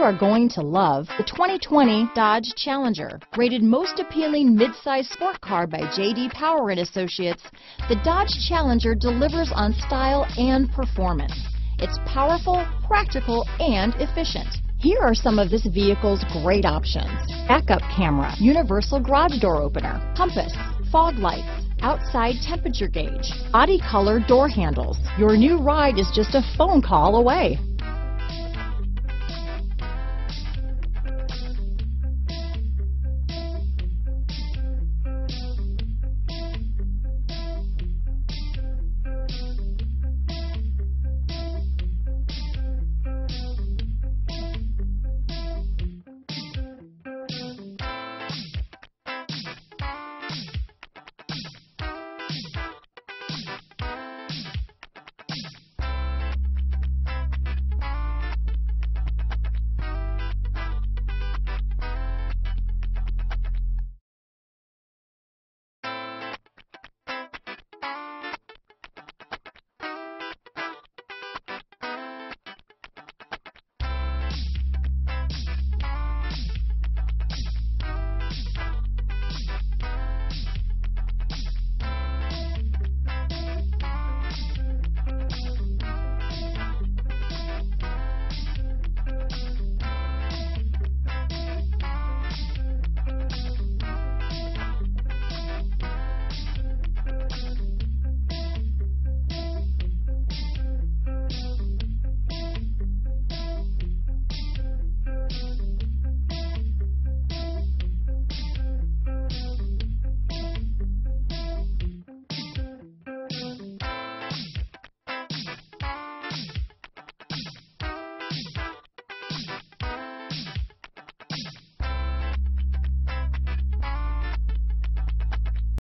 are going to love the 2020 Dodge Challenger. Rated most appealing midsize sport car by J.D. Power and Associates, the Dodge Challenger delivers on style and performance. It's powerful, practical, and efficient. Here are some of this vehicle's great options: backup camera, universal garage door opener, compass, fog lights, outside temperature gauge, body color door handles. Your new ride is just a phone call away.